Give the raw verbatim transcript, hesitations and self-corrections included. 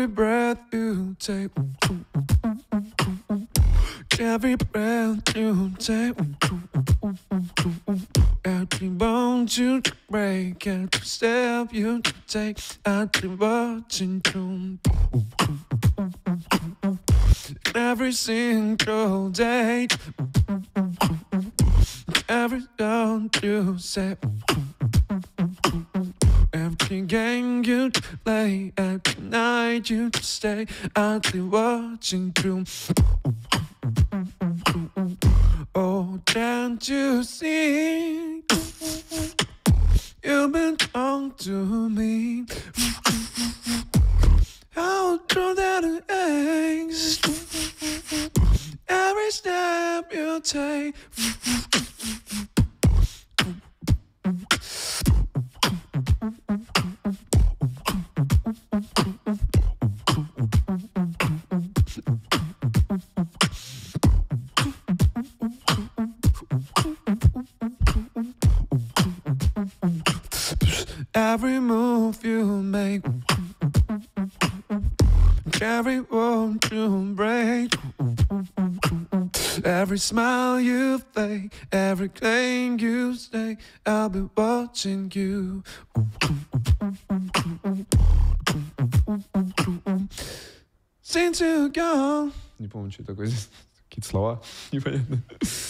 Every breath you take, every breath you take, every bone you break, every step you take, I've been watching you. Every single day, every song you say, every game you play, every night you stay, I'll be watching you. Oh, can't you see? You've been talking to me. How true that it is. Every step you take. Every move you make, every word you break, every smile you fake, every claim you stay, I'll be watching you. Since you gone. Не помню, что такое здесь. Какие-то слова непонятные.